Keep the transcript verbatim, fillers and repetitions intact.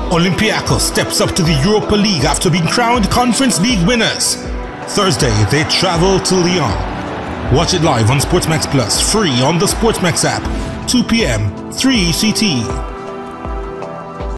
Olympiacos steps up to the Europa League after being crowned Conference League winners. Thursday, they travel to Lyon. Watch it live on SportsMax Plus, free on the SportsMax app, two p m, three C T.